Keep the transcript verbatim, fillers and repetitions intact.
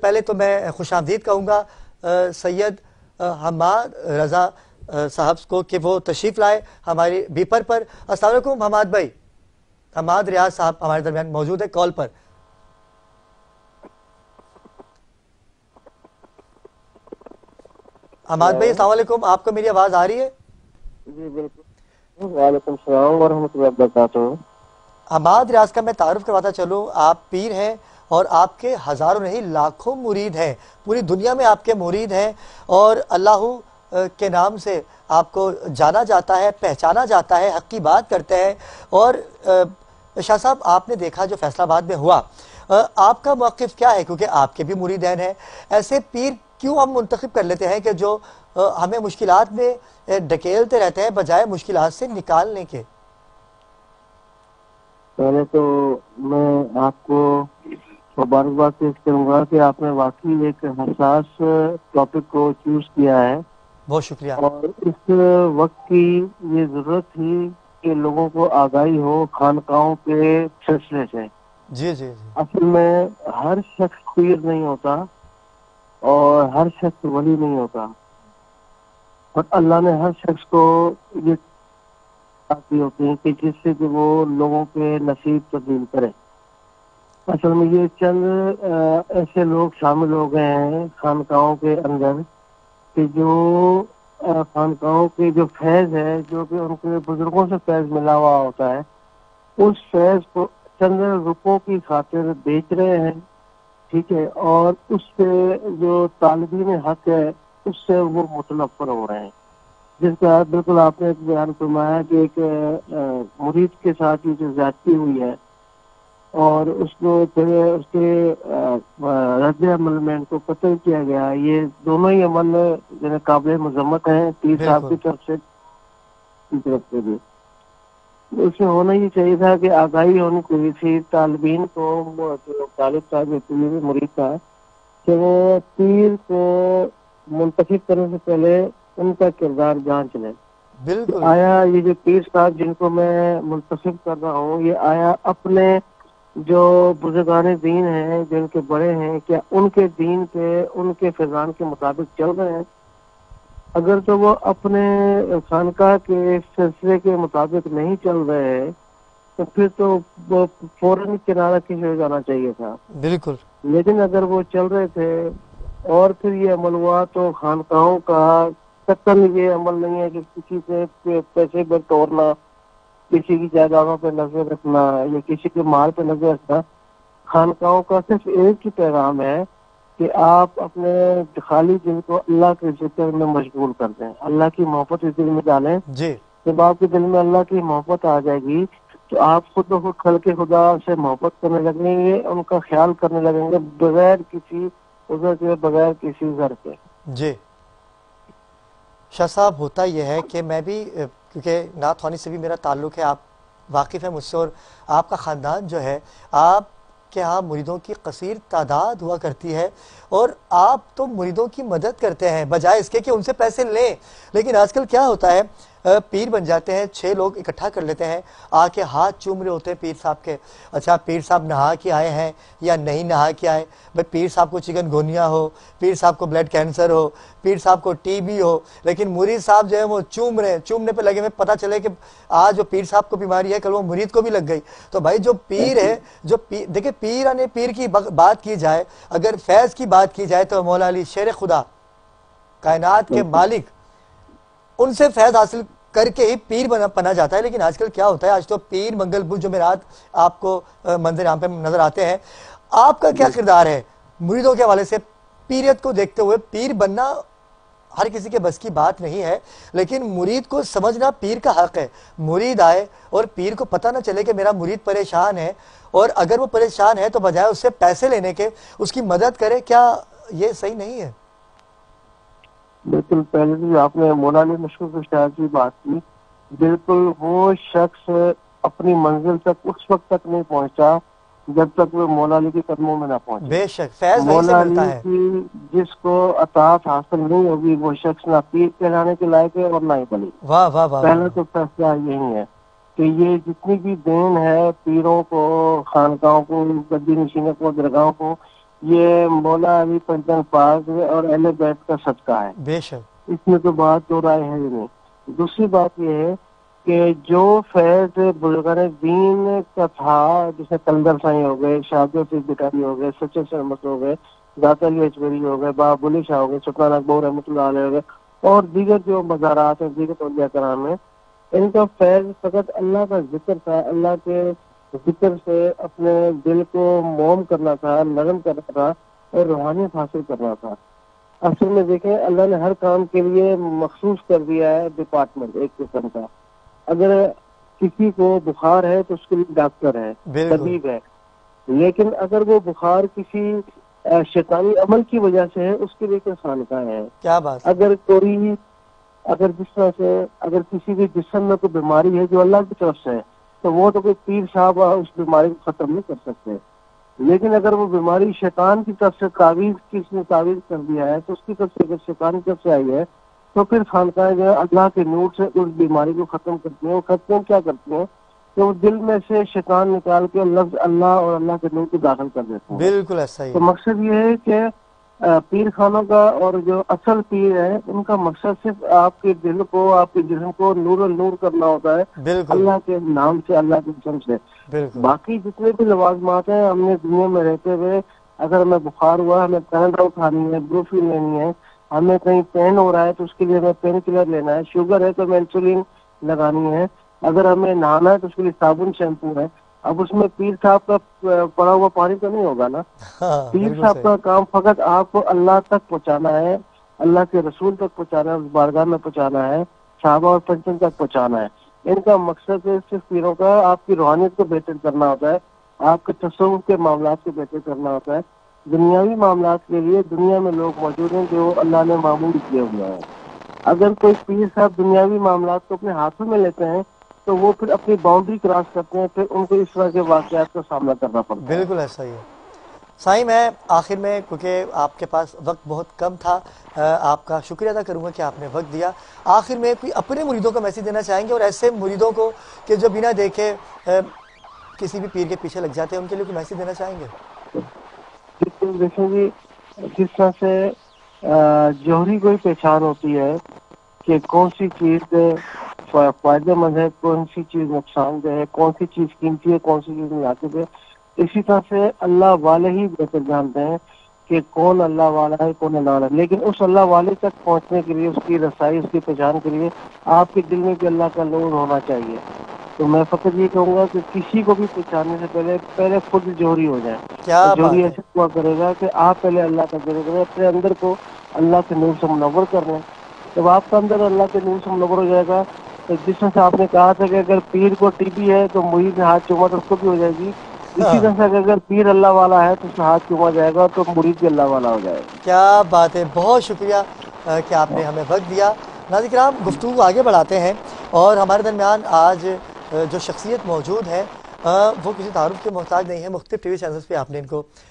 پہلے تو میں خوش آمدید کہوں گا سید حماد رضا صاحب کو کہ وہ تشریف لائے ہماری بیپر پر۔ السلام علیکم حماد بھائی، حماد ریاض صاحب ہمارے درمیان موجود ہے کال پر۔ حماد بھائی السلام علیکم، آپ کو میری آواز آ رہی ہے؟ جی بالکل، وعلیکم السلام ورحمۃ اللہ وبرکاتہ۔ حماد ریاض کا میں تعارف کرواتا چلوں، آپ پیر ہیں اور آپ کے ہزاروں نہیں لاکھوں مرید ہیں، پوری دنیا میں آپ کے مرید ہیں، اور اللہ کے نام سے آپ کو جانا جاتا ہے، پہچانا جاتا ہے، حق کی بات کرتے ہیں۔ اور شاہ صاحب آپ نے دیکھا جو فیصل آباد میں ہوا، آپ کا موقف کیا ہے؟ کیونکہ آپ کے بھی مریدین ہیں، ایسے پیر کیوں ہم منتخب کر لیتے ہیں کہ جو ہمیں مشکلات میں ڈکیلتے رہتے ہیں بجائے مشکلات سے نکالنے کے؟ پہلے تو میں آپ کو مبارکباد پیش کروں گا کہ آپ نے واقعی ایک حساس ٹاپک کو چوز کیا ہے، بہت شکریہ۔ اور اس وقت کی یہ ضرورت تھی کہ لوگوں کو آگاہی ہو خانقاہوں کے سلسلے سے۔ جی جی جی اصل میں ہر شخص پیر نہیں ہوتا اور ہر شخص ولی نہیں ہوتا، اور اللہ نے ہر شخص کو یہ ہوتی ہیں کہ جس سے کہ وہ لوگوں کے نصیب تبدیل کرے۔ اصل میں یہ چند ایسے لوگ شامل ہو گئے ہیں خانقاہوں کے اندر کہ جو خانقاہوں کے جو فیض ہے، جو کہ ان کے بزرگوں سے فیض ملا ہوا ہوتا ہے، اس فیض کو چند روپوں کی خاطر بیچ رہے ہیں، ٹھیک ہے، اور اس سے جو طالبین حق ہے اس سے وہ متنفر ہو رہے ہیں، جس کا بالکل آپ نے ایک بیان فرمایا کہ ایک مرید کے ساتھ یہ جو زیادتی ہوئی ہے اور اس کو پھر اس کے رد عمل میں ان کو قتل کیا گیا، یہ دونوں ہی عمل جو قابل مذمت ہیں پیر صاحب کی طرف سے کی طرف سے بھی۔ اس میں ہونا یہ چاہیے تھا کہ آگاہی ہونی چاہیے تھی طالبین کو، جو طالب صاحب پیر مرید تھا، کہ وہ پیر کو منتخب کرنے سے پہلے ان کا کردار جانچ لیں کہ آیا یہ جو پیر صاحب جن کو میں منتخب کر رہا ہوں، یہ آیا اپنے جو بزرگان دین ہیں، جن کے بڑے ہیں، کیا ان کے دین پہ ان کے فیضان کے مطابق چل رہے ہیں؟ اگر تو وہ اپنے خانقاہ کے سلسلے کے مطابق نہیں چل رہے ہیں تو پھر تو وہ فوراً کنارہ کسی ہو جانا چاہیے تھا۔ بالکل، لیکن اگر وہ چل رہے تھے اور پھر یہ عمل ہوا تو خانقاہوں کا قطعاً یہ عمل نہیں ہے کہ کسی سے پیسے پر توڑنا، کسی کی جائیدادوں پہ نظر رکھنا یا کسی کے مال پہ نظر رکھنا۔ خانقاہوں کا صرف ایک ہی پیغام ہے کہ آپ اپنے خالی دل کو اللہ کے ذکر میں مشغول کر دیں، اللہ کی محبت اس دل میں ڈالیں۔ جی، جب آپ کے دل میں اللہ کی محبت آ جائے گی تو آپ خود بخود خلق خدا سے محبت کرنے لگیں گے، ان کا خیال کرنے لگیں گے بغیر کسی عذر کے، بغیر کسی زر کے۔ جی شاہ صاحب، ہوتا یہ ہے کہ میں بھی کیونکہ نعت خوانی سے بھی میرا تعلق ہے، آپ واقف ہیں مجھ سے، اور آپ کا خاندان جو ہے، آپ کے ہاں مریدوں کی قصیر تعداد ہوا کرتی ہے، اور آپ تو مریدوں کی مدد کرتے ہیں بجائے اس کے کہ ان سے پیسے لیں۔ لیکن آج کل کیا ہوتا ہے، پیر بن جاتے ہیں، چھ لوگ اکٹھا کر لیتے ہیں، آ کے ہاتھ چوم رہے ہوتے ہیں پیر صاحب کے، اچھا پیر صاحب نہا کے آئے ہیں یا نہیں نہا کے آئے، بھائی پیر صاحب کو چکن گونیا ہو، پیر صاحب کو بلڈ کینسر ہو، پیر صاحب کو ٹی بی ہو، لیکن مرید صاحب جو ہے وہ چوم رہے ہیں، چومنے پہ لگے ہوئے، پتہ چلے کہ آج جو پیر صاحب کو بیماری ہے کل وہ مرید کو بھی لگ گئی۔ تو بھائی جو پیر ہے، جو پیر دیکھیں، پیر نے پیر کی بات کی جائے، اگر فیض کی بات کی جائے تو مولا علی شیر خدا، کائنات کے مالک، ان سے فیض حاصل کر کے ہی پیر بنا جاتا ہے۔ لیکن آج کل کیا ہوتا ہے، آج تو پیر منگل بدھ جمعرات آپ کو منظر عام پہ نظر آتے ہیں۔ آپ کا کیا کردار ہے مریدوں کے حوالے سے؟ پیریت کو دیکھتے ہوئے پیر بننا ہر کسی کے بس کی بات نہیں ہے، لیکن مرید کو سمجھنا پیر کا حق ہے۔ مرید آئے اور پیر کو پتہ نہ چلے کہ میرا مرید پریشان ہے، اور اگر وہ پریشان ہے تو بجائے اس سے پیسے لینے کے اس کی مدد کرے، کیا یہ صحیح نہیں ہے؟ بالکل، پہلے بھی آپ نے مولا علی مشکور شاعر کی بات کی، بالکل وہ شخص اپنی منزل تک اس وقت تک نہیں پہنچا جب تک وہ مولا علی کے قدموں میں نہ پہنچے۔ بے شک فیض وہیں سے مولا ملتا علی ہے۔ کی جس کو اطاعت حاصل نہیں ہوگی وہ شخص نہ پیر کہلانے کے لائق ہے اور نہ ہی بلی۔ واہ واہ واہ، پہلے تو فیصلہ یہی ہے کہ یہ جتنی بھی دین ہے پیروں کو، خانقاہوں کو، گدی نشینوں کو، درگاہوں کو، یہ مولا علی پنجن پاک اور اہل بیت کا صدقہ ہے، بے شک، اس میں تو بات دو رائے ہے ہی نہیں۔ دوسری بات یہ ہے کہ جو فیض بزرگان دین کا تھا، جیسے کلندر سائی ہو گئے، شاہد بٹانی ہو گئے، سچن سرمت ہو گئے، ذات علی اجمری ہو گئے، بابا بلی شاہ ہو گئے، سلطان اکبر رحمۃ اللہ علیہ ہو گئے، اور دیگر جو مزارات ہیں، دیگر اولیاء کرام ہیں، ان کا فیض فقط اللہ کا ذکر تھا، اللہ کے ذکر سے اپنے دل کو موم کرنا تھا، نرم کرنا تھا اور روحانیت حاصل کرنا تھا۔ اصل میں دیکھیں اللہ نے ہر کام کے لیے مخصوص کر دیا ہے ڈپارٹمنٹ ایک قسم کا۔ اگر کسی کو بخار ہے تو اس کے لیے ڈاکٹر ہے، بالکل، طبیب ہے، لیکن اگر وہ بخار کسی شیطانی عمل کی وجہ سے ہے، اس کے لیے کوئی خانقاہ ہے۔ کیا بات ہے، اگر کوئی اگر جس طرح سے اگر کسی بھی جسم میں کوئی بیماری ہے جو اللہ کی طرف سے ہے، تو وہ تو کوئی پیر صاحب اس بیماری کو ختم نہیں کر سکتے، لیکن اگر وہ بیماری شیطان کی طرف سے تعویذ کس نے تعویذ کر دیا ہے تو اس کی طرف سے اگر شیطان کی طرف سے آئی ہے تو پھر خانقاہ جو ہے اللہ کے نور سے اس بیماری کو ختم کرتی ہیں۔ وہ کرتے ہیں کیا کرتی ہیں کہ وہ دل میں سے شیطان نکال کے لفظ اللہ اور اللہ کے نور کو داخل کر دیتے ہیں۔ بالکل ایسا ہی تو ہے، مقصد یہ ہے کہ پیر خانوں کا اور جو اصل پیر ہے ان کا مقصد صرف آپ کے دل کو، آپ کے جسم کو نور نور کرنا ہوتا ہے بالکل، اللہ کے نام سے، اللہ کے جسم سے۔ بالکل، باقی جتنے بھی لوازمات ہیں ہم نے دنیا میں رہتے ہوئے، اگر ہمیں بخار ہوا ہمیں پیناڈول کھانی ہے، بروفین لینی ہے، ہمیں کہیں پین ہو رہا ہے تو اس کے لیے ہمیں پین کلر لینا ہے، شوگر ہے تو ہمیں انسولین لگانی ہے، اگر ہمیں نہانا ہے تو اس کے لیے صابن شیمپو ہے۔ اب اس میں پیر صاحب کا پڑا ہوا پانی تو نہیں ہوگا نا۔ ہاں پیر بالکل صاحب صحیح، کا کام فقط آپ کو اللہ تک پہنچانا ہے، اللہ کے رسول تک پہنچانا ہے، اس بارگاہ میں پہنچانا ہے، صحابہ اور پنچن تک پہنچانا ہے۔ ان کا مقصد ہے صرف پیروں کا آپ کی روحانیت کو بہتر کرنا ہوتا ہے، آپ کے تصوف کے معاملات کو بہتر کرنا ہوتا ہے۔ دنیاوی معاملات کے لیے دنیا میں لوگ موجود ہیں جو اللہ نے معمول کیے ہوئے ہیں۔ اگر کوئی پیر صاحب دنیاوی معاملات کو اپنے ہاتھوں میں لیتے ہیں تو وہ پھر اپنی باؤنڈری کراس کرتے ہیں، پھر ان کو اس طرح کے واقعات کا سامنا کرنا پڑتا ہے۔ بالکل ایسا ہی ہے۔ سائیں میں آخر میں، کیونکہ آپ کے پاس وقت بہت کم تھا، آپ کا شکریہ ادا کروں گا کہ آپ نے وقت دیا۔ آخر میں کوئی اپنے مریدوں کا میسیج دینا چاہیں گے، اور ایسے مریدوں کو کہ جو بنا دیکھے کسی بھی پیر کے پیچھے لگ جاتے ہیں، ان کے لیے کوئی میسیج دینا چاہیں گے؟ بالکل، دیکھیں جی، جس طرح سے جوہری کوئی پہچان ہوتی ہے کہ کون سی چیز فائدہ مند ہے، کون سی چیز نقصان دہ ہے، کون سی چیز قیمتی ہے، کون سی چیز مناسب ہے، اسی طرح سے اللہ والے ہی بہتر جانتے ہیں کہ کون اللہ والا ہے، کون اللہ والا ہے۔ لیکن اس اللہ والے تک پہنچنے کے لیے، اس کی رسائی، اس کی پہچان کے لیے آپ کے دل میں بھی اللہ کا نور ہونا چاہیے۔ تو میں فقط یہ کہوں گا کہ کسی کو بھی پہچاننے سے پہلے پہلے خود جوہری ہو جائے، اور کیا جوہری بات ہے، ایسے ہوا کرے گا کہ آپ پہلے اللہ کا ذکر کریں، اپنے اندر کو اللہ کے نور سے منور کر لیں۔ جب آپ کا اندر اللہ کے نور سے منور ہو جائے گا تو جس طرح سے آپ نے کہا تھا کہ اگر پیر کو ٹی بی ہے تو مرید نے ہاتھ چوما تو اس کو بھی ہو جائے گی، اسی طرح سے اگر پیر اللہ والا ہے تو اس سے ہاتھ چوما جائے گا تو مرید بھی اللہ والا ہو جائے گا۔ کیا بات ہے، بہت شکریہ کہ آپ نے ہمیں وقت دیا۔ ناظرین کرام، گفتگو آگے بڑھاتے ہیں، اور ہمارے درمیان آج جو شخصیت موجود ہے وہ کسی تعارف کے محتاج نہیں ہے، مختلف ٹی وی چینلز پہ آپ نے ان کو